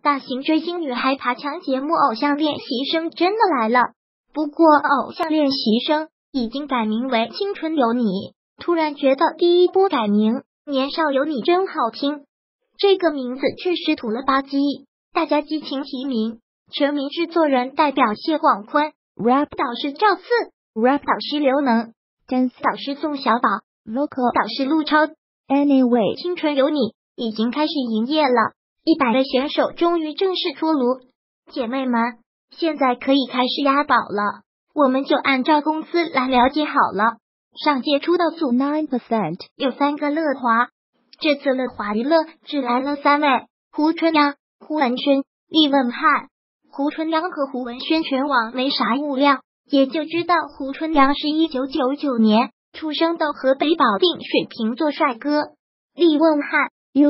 大型追星女孩爬墙节目《偶像练习生》真的来了，不过《偶像练习生》已经改名为《青春有你》。突然觉得第一波改名《年少有你》真好听，这个名字确实土了吧唧。大家激情提名，全民制作人代表谢广坤 ，rap 导师赵四 ，rap 导师刘能 ，dance 导师宋小宝 ，vocal 导师陆超。Anyway， 青春有你已经开始营业了，100位选手终于正式出炉。姐妹们，现在可以开始押宝了，我们就按照公司来了解好了。上届出道组 9% 有3个乐华，这次乐华娱乐只来了3位：胡春阳、胡文轩、厉文翰。胡春阳和胡文轩全网没啥物料，也就知道胡春阳是1999年出生的河北保定水瓶座帅哥。厉文翰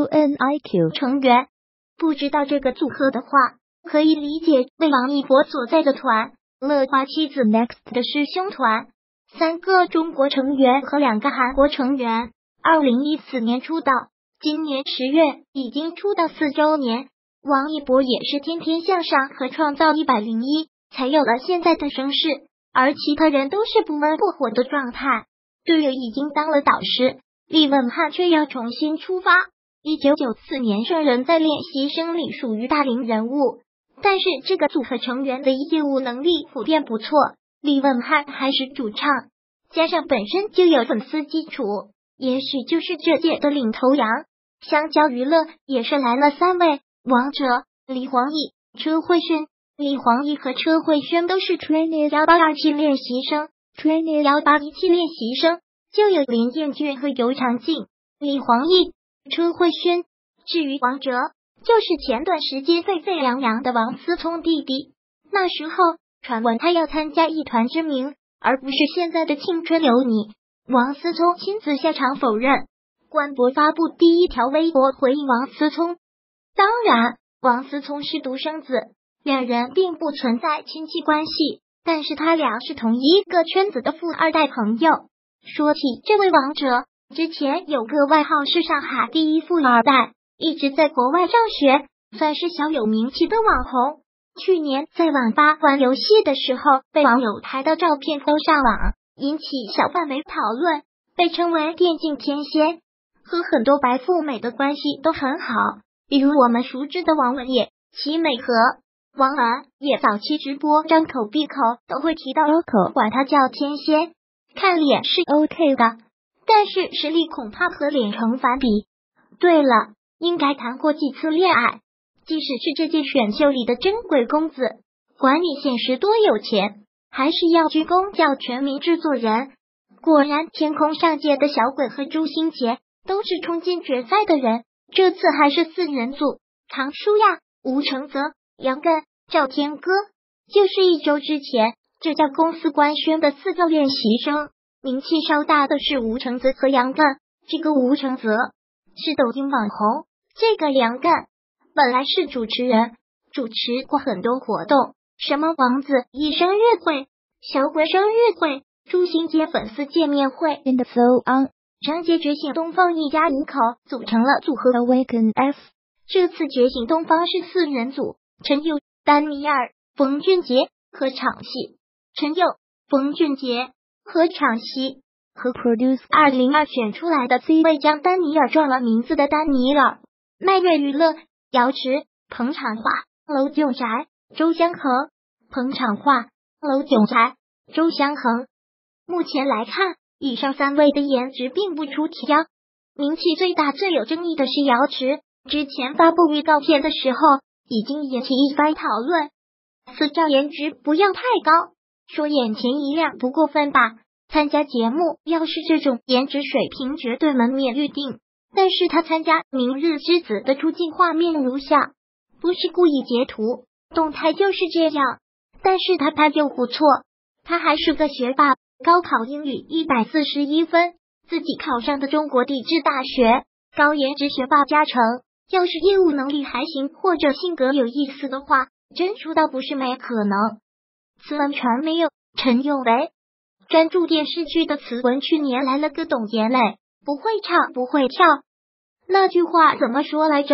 UNIQ 成员，不知道这个组合的话，可以理解为王一博所在的团乐华妻子 Next 的师兄团，3个中国成员和2个韩国成员。2014年出道，今年10月已经出道4周年。王一博也是天天向上和创造101才有了现在的声势，而其他人都是不温不火的状态。队友已经当了导师，厉文翰却要重新出发。1994年生人在练习生里属于大龄人物，但是这个组合成员的业务能力普遍不错。厉文翰还是主唱，加上本身就有粉丝基础，也许就是这届的领头羊。香蕉娱乐也是来了3位：王者、李黄奕、车慧轩。李黄奕和车慧轩都是 Trainee 182期练习生 ，Trainee 181期练习生就有林彦俊和尤长靖。李黄奕、车慧轩。至于王者，就是前段时间沸沸扬扬的王思聪弟弟。那时候传闻他要参加一团之名，而不是现在的青春有你。王思聪亲自下场否认。官博发布第一条微博回应王思聪。当然，王思聪是独生子，两人并不存在亲戚关系，但是他俩是同一个圈子的富二代朋友。说起这位王者，之前有个外号是上海第一富二代，一直在国外上学，算是小有名气的网红。去年在网吧玩游戏的时候，被网友拍到照片都上网，引起小范围讨论，被称为电竞天仙，和很多白富美的关系都很好，比如我们熟知的王文也、齐美和王儿也早期直播张口闭口都会提到 local， 管他叫天仙。看脸是 OK 的，但是实力恐怕和脸成反比。对了，应该谈过几次恋爱，即使是这届选秀里的真鬼公子，管你现实多有钱，还是要鞠躬叫全民制作人。果然天空上届的小鬼和朱星杰都是冲进决赛的人，这次还是4人组，唐舒亚、吴承泽、杨艮、赵天歌。就是1周之前，这家公司官宣的4个练习生，名气稍大的是吴承泽和杨艮。这个吴承泽是抖音网红，这个杨艮本来是主持人，主持过很多活动，什么王子一生日会、小鬼生日会、朱星杰粉丝见面会 and so on。上届觉醒东方一家5口组成了组合 Awaken F， 这次觉醒东方是4人组，陈佑、丹尼尔、冯俊杰和场戏。陈佑、冯俊杰和场戏和 Produce 202选出来的 C 位将丹尼尔撞了名字的丹尼尔。迈瑞娱乐、瑶池、彭昶华、娄炯宅、周湘恒。彭昶华、娄炯宅、周湘恒。目前来看，以上3位的颜值并不出挑，名气最大最有争议的是瑶池，之前发布预告片的时候已经引起一番讨论。4照颜值不要太高，说眼前一亮不过分吧。参加节目要是这种颜值水平绝对门面预定，但是他参加明日之子的出镜画面如下，不是故意截图，动态就是这样，但是他拍就不错。他还是个学霸，高考英语141分，自己考上的中国地质大学，高颜值学霸加成，要是业务能力还行或者性格有意思的话，真出道不是没可能。慈文传媒有陈宥维，专注电视剧的慈文去年来了个董妍磊，不会唱不会跳。那句话怎么说来着？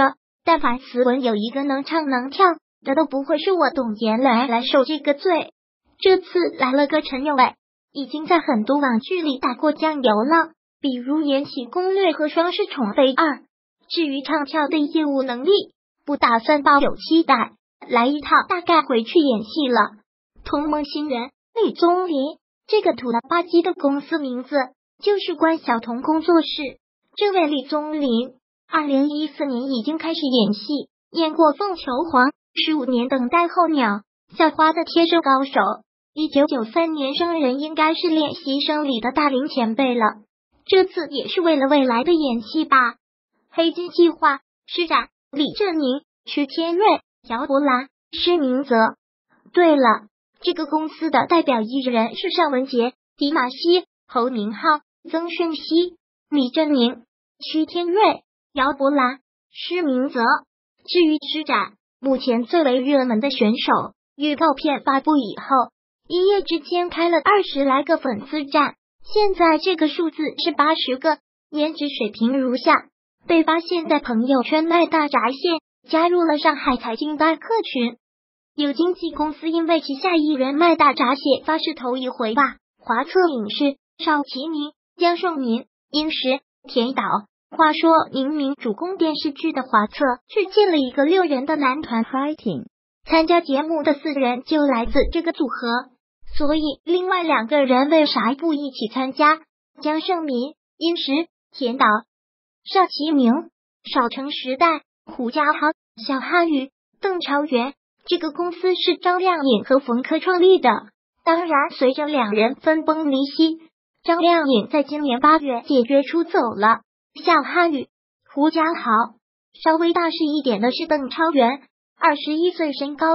但凡斯文有一个能唱能跳的，都不会是我董妍蕾来受这个罪。这次来了个陈有为，已经在很多网剧里打过酱油了，比如《延禧攻略》和《双世宠妃2》。至于唱跳的业务能力，不打算抱有期待，来一套大概回去演戏了。同梦新人李宗林，这个土了吧唧的公司名字就是关晓彤工作室。这位李宗林2014年已经开始演戏，演过《凤求凰》，15年等待候鸟，校花的贴身高手。1993年生人，应该是练习生里的大龄前辈了。这次也是为了未来的演戏吧。黑金计划施展李振宁、徐天瑞、姚伯兰、施明泽。对了，这个公司的代表艺人是尚雯婕、迪玛希、侯明昊、曾舜晞、李振宁、徐天瑞、姚伯兰、施明泽。至于施展，目前最为热门的选手，预告片发布以后，一夜之间开了20来个粉丝站，现在这个数字是80个，颜值水平如下。被发现在朋友圈卖大闸蟹，加入了上海财经大客群。有经纪公司因为旗下艺人卖大闸蟹发誓头一回吧。华策影视、邵启明、江胜民、殷实、田导。话说明明主攻电视剧的华策，却建了一个6人的男团 Fighting， 参加节目的4人就来自这个组合，所以另外2个人为啥不一起参加？江胜民、殷实、田导。邵启明、少城时代、胡家豪、小哈宇、邓超元。这个公司是张靓颖和冯轲创立的，当然随着2人分崩离析，张靓颖在今年8月解约出走了。小哈宇、胡家豪。稍微大势一点的是邓超元，21岁，身高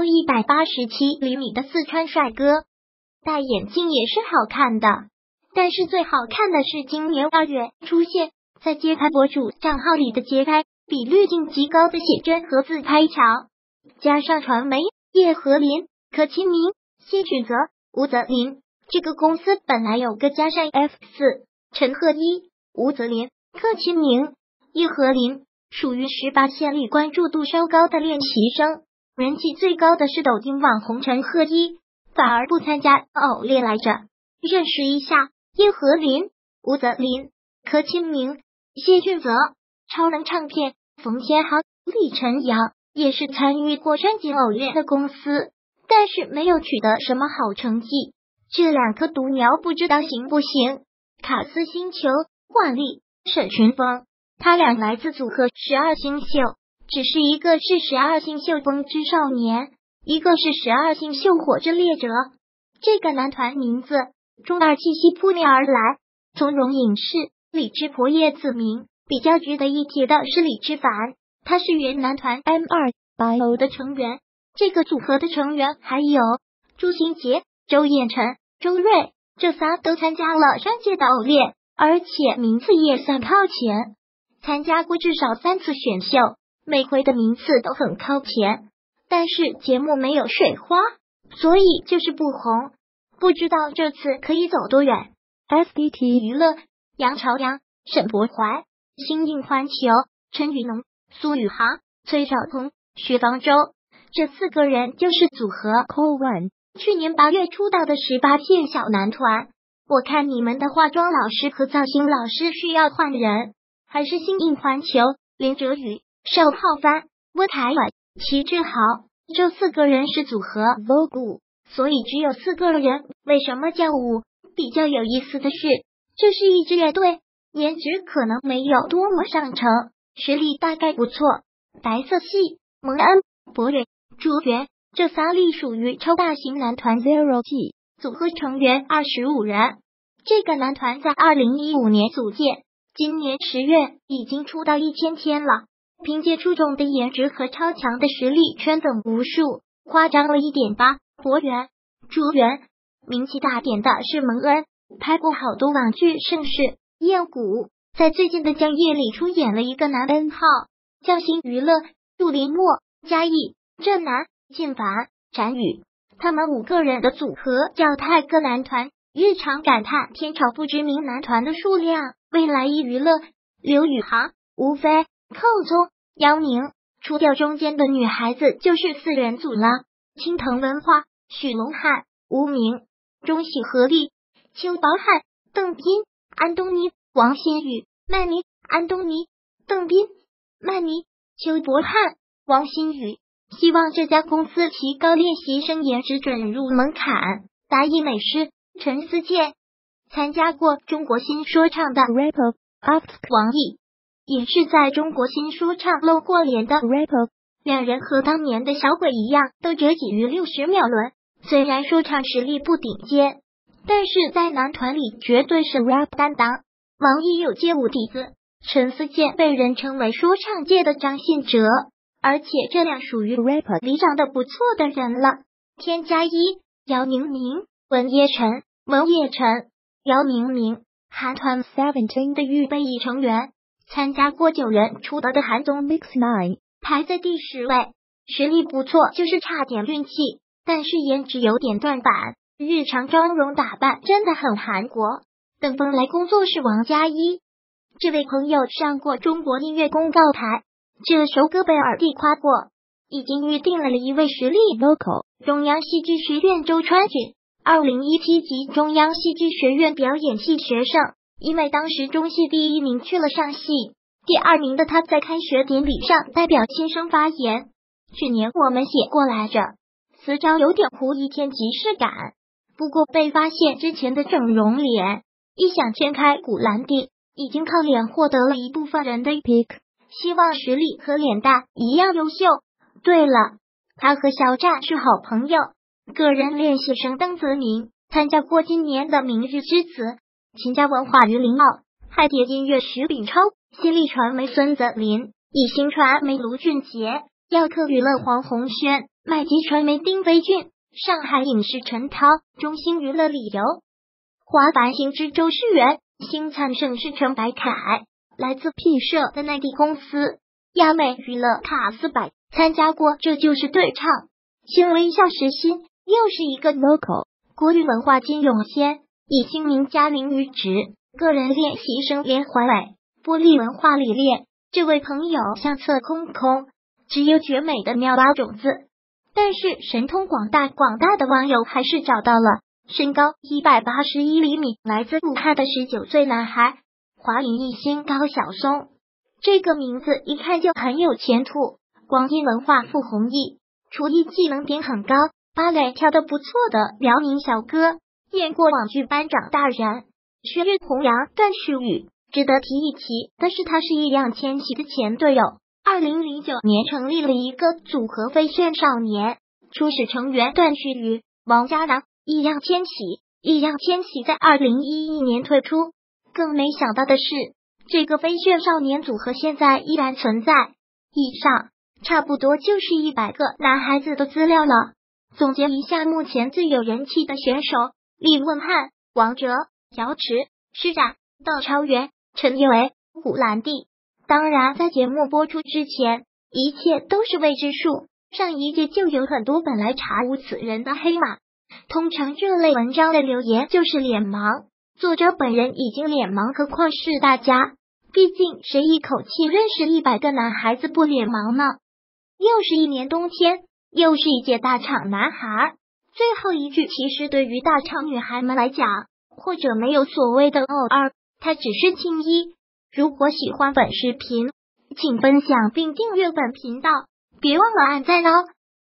187厘米的四川帅哥，戴眼镜也是好看的。但是最好看的是今年2月出现在街拍博主账号里的街拍，比滤镜极高的写真和自拍墙，加上传媒、叶和林、柯清明、谢俊泽、吴泽林。这个公司本来有个加上 F4， 陈赫一、吴泽林、柯清明、叶和林，属于18线里关注度稍高的练习生，人气最高的是抖音网红陈赫一，反而不参加偶练来着。认识一下叶和林、吴泽林、柯清明、谢俊泽。超能唱片、冯天豪、李晨阳也是参与过专辑偶练的公司，但是没有取得什么好成绩。这2颗毒苗不知道行不行。卡斯星球、万丽、沈群峰，他俩来自组合12星宿，只是一个是12星宿风之少年，一个是12星宿火之猎者。这个男团名字中二气息扑面而来，从容隐士、李智婆、叶子明。比较值得一提的是李智凡，他是原男团 M2 Bio 的成员。这个组合的成员还有朱星杰、周彦辰、周瑞，这仨都参加了上届的偶练，而且名次也算靠前，参加过至少3次选秀，每回的名次都很靠前。但是节目没有水花，所以就是不红，不知道这次可以走多远。SBT 娱乐，杨朝阳、沈博怀。新晋环球，陈雨农、苏宇航、崔晓彤、薛方舟，这4个人就是组合 Core One， 去年8月出道的18线小男团。我看你们的化妆老师和造型老师需要换人，还是新晋环球、林哲宇、邵浩帆、温凯婉、齐志豪，这4个人是组合 Vogue， 所以只有4个人。为什么叫5？比较有意思的是，这是一支乐队。颜值可能没有多么上乘，实力大概不错。白色系、蒙恩、博蕊、朱元，这仨隶属于超大型男团 Zero G， 组合成员25人。这个男团在2015年组建，今年10月已经出道1000天了。凭借出众的颜值和超强的实力，圈粉无数。夸张了一点吧？博元、朱元。名气大点的是蒙恩，拍过好多网剧，盛世。燕谷在最近的江夜里出演了一个男 N 号，匠心娱乐、杜林墨、嘉义、郑南、靳凡、展宇，他们5个人的组合叫泰哥男团。日常感叹天朝不知名男团的数量。未来一娱乐，刘宇航、吴飞、寇宗、姚宁、 除掉中间的女孩子就是4人组了。青藤文化、许龙汉、吴明、中喜合力、邱宝海、邓斌、安东尼、王新宇、曼妮、安东尼、邓斌、曼妮、邱博汉、王新宇。希望这家公司提高练习生颜值准入门槛。达意美师陈思健参加过中国新说唱的 rapper After 王毅，也是在中国新说唱露过脸的 rapper。两人和当年的小鬼一样，都折戟于60秒轮。虽然说唱实力不顶尖，但是在男团里绝对是 rap 担当。王毅有街舞底子，陈思健被人称为说唱界的张信哲，而且这俩属于 rapper 里长得不错的人了。添加1，姚明明、文叶晨、姚明明，韩团 Seventeen 的预备役成员，参加过9人出道的韩综 Mix9， 排在第10位，实力不错，就是差点运气，但是颜值有点断板，日常妆容打扮真的很韩国。等风来工作室王佳一，这位朋友上过中国音乐公告台，这首歌被耳帝夸过，已经预定了一位实力 vocal， 中央戏剧学院周川俊，2017级中央戏剧学院表演系学生，因为当时中戏第1名去了上戏，第2名的他在开学典礼上代表新生发言。去年我们写过来着，词招有点糊，一天即视感，不过被发现之前的整容脸，一想掀开古兰蒂，已经靠脸获得了一部分人的 pick， 希望实力和脸蛋一样优秀。对了，他和肖战是好朋友。个人练习生邓泽明参加过今年的明日之子，秦家文化于林傲，海蝶音乐徐秉超，新力传媒孙泽林，艺星传媒卢俊杰，耀客娱乐黄宏轩，麦吉传媒丁飞俊，上海影视陈涛，中兴娱乐李由，华繁星之周世元，星灿盛世陈白凯，来自 P 社的内地公司亚美娱乐卡斯柏，参加过这就是对唱，新微笑实心，又是一个 local， 国语文化金永谦，以姓名加林于职，个人练习生连环伟，玻璃文化里练，这位朋友相册空空，只有绝美的妙蛙种子，但是神通广大的网友还是找到了，身高181厘米，来自武汉的19岁男孩，华影艺星高晓松，这个名字一看就很有前途。广义文化傅弘毅，厨艺技能点很高，芭蕾跳得不错的辽宁小哥，演过网剧班长大人，学乐弘扬段旭宇。值得提一提的是，他是易烊千玺的前队友，2009年成立了一个组合飞旋少年，初始成员段旭宇、王嘉良、易烊千玺。易烊千玺在2011年退出，更没想到的是，这个飞旋少年组合现在依然存在。以上差不多就是100个男孩子的资料了。总结一下目前最有人气的选手：李问翰、王哲、姚池、施展、窦超元、陈宥维、古兰蒂。当然，在节目播出之前，一切都是未知数。上一届就有很多本来查无此人的黑马。通常这类文章的留言就是脸盲，作者本人已经脸盲，何况是大家？毕竟谁一口气认识100个男孩子不脸盲呢？又是一年冬天，又是一届大厂男孩。最后一句其实对于大厂女孩们来讲，或者没有所谓的偶尔，它只是青衣。如果喜欢本视频，请分享并订阅本频道，别忘了按赞哦。